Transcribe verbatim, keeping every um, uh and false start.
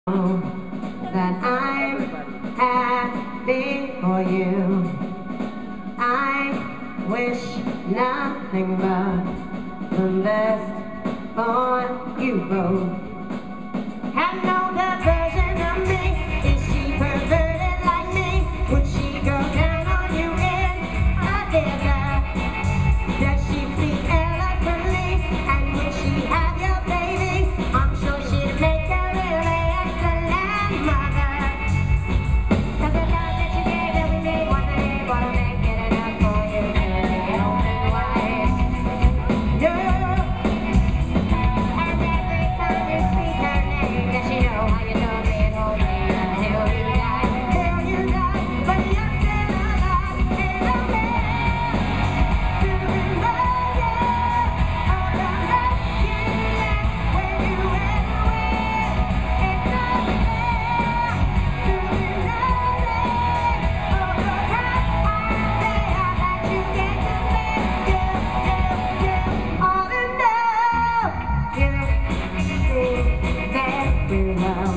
that I'm happy for you. I wish nothing but the best for you both. Have no diversion of me. Is she perverted like me? Would she go down on you in a desert? Does she speak eloquently? And would she have your baby? I'm sure she'd make a really excellent mother. Cause the love that you gave that we made wasn't able to make it enough for you. You don't know why. No. And every time you speak her name, does she know how you love me and hold me until you die? Till you die, but you're still alive in the land to love you. All the love you left when you went away, it's not there to be lovely. All the time I say I let you get to me. You, you, you ought to know. You see very well.